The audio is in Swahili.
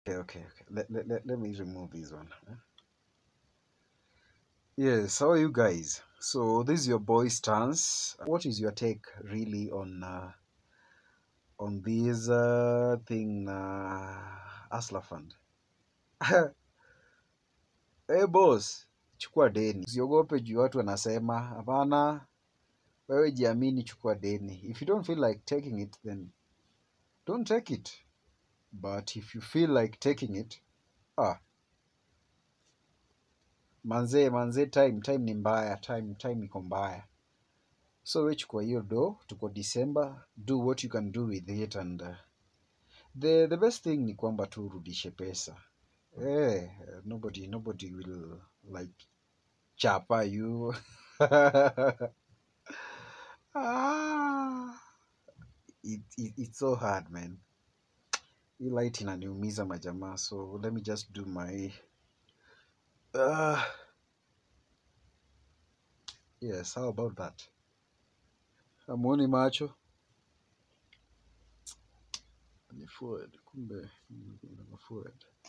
Okay. Let me remove this one. Yes, how are you guys? So this is your boy Stance. What is your take really on this thing, Hustler Fund? Hey boss, chukua deni. Usiogope juu watu wanasema hapana, wewe jiamini, chukua deni. If you don't feel like taking it, then don't take it. But if you feel like taking it, ah, manze, time ni mbaya, time iko mbaya. So we chukua hiyo do, tuko December, do what you can do with it, and the best thing ni kwamba tu urudishe pesa. Nobody will like chapa you. ah, it's so hard, man. Hii light inaniumiza majamaa, so let me just do my uh, yes, how about that? Amuoni macho ni forward, kumbe ni forward.